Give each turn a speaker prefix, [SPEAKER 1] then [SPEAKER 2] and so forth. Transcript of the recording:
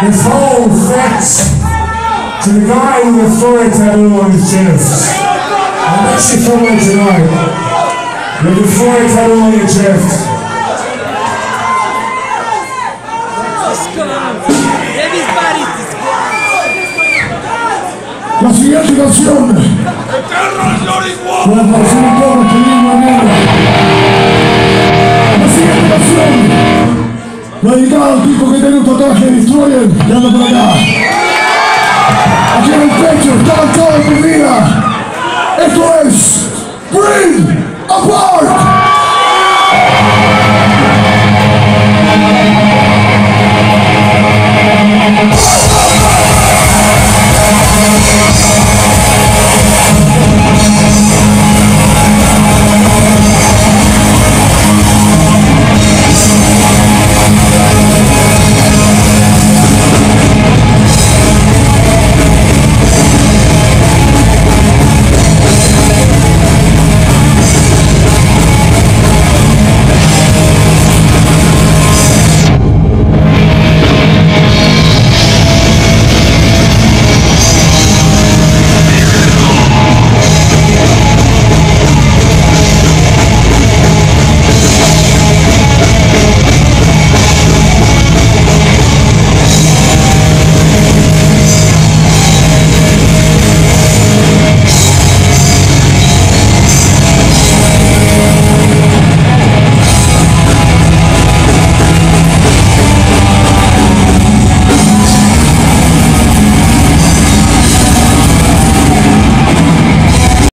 [SPEAKER 1] This whole thanks to the guy with the fur tattoo on his chest. I'm actually coming tonight with the fur tattoo on your chest.
[SPEAKER 2] La siguiente canción la canción todos que viene mañana. La siguiente canción la dedicada al tipo que tiene un tatuaje de Destroyer y anda por acá. Aquí en el pecho está toda mi vida. Esto es Bring Apart.